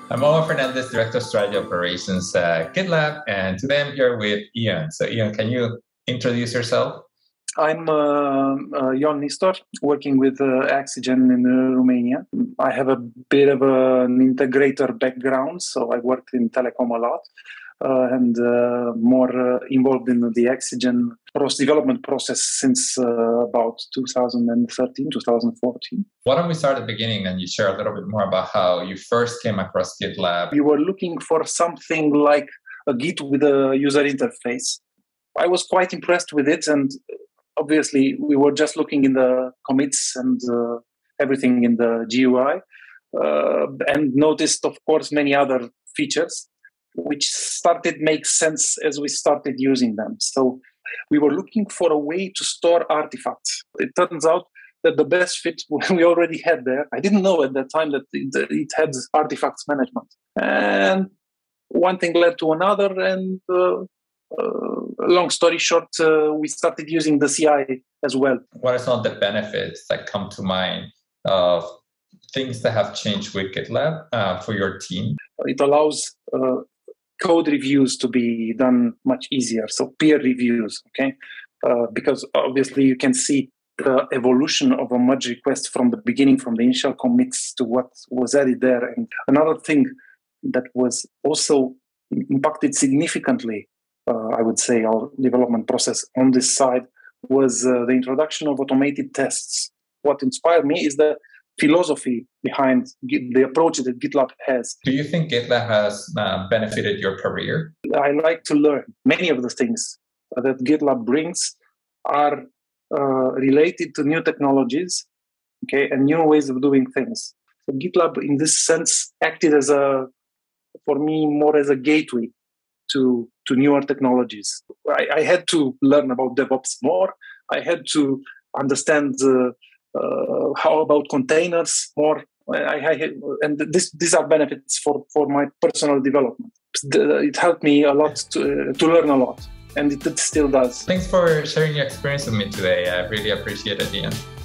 I'm Omar Fernandez, Director of Strategy Operations at GitLab, and today I'm here with Ian. So Ian, can you introduce yourself? I'm Nistor, working with Oxygen in Romania. I have a bit of an integrator background, so I worked in telecom a lot and more involved in the Oxygen development process since about 2013, 2014. Why don't we start at the beginning and you share a little bit more about how you first came across GitLab? We were looking for something like a Git with a user interface. I was quite impressed with it, and obviously, we were just looking in the commits and everything in the GUI and noticed, of course, many other features, which started make sense as we started using them. So we were looking for a way to store artifacts. It turns out that the best fit we already had there. I didn't know at that time that it had artifacts management. And one thing led to another, and long story short, we started using the CI as well. What are some of the benefits that come to mind of things that have changed with GitLab for your team? It allows code reviews to be done much easier. So peer reviews, okay? Because obviously you can see the evolution of a merge request from the beginning, from the initial commits to what was added there. And another thing that was also impacted significantly, I would say, our development process on this side was the introduction of automated tests. What inspired me is the philosophy behind the approach that GitLab has. Do you think GitLab has benefited your career? I like to learn. Many of the things that GitLab brings are related to new technologies, okay, and new ways of doing things. So GitLab, in this sense, acted as for me, more as a gateway to newer technologies. I had to learn about DevOps more. I had to understand how about containers more. And these are benefits for my personal development. It helped me a lot to learn a lot, and it still does. Thanks for sharing your experience with me today. I really appreciate it, Ian.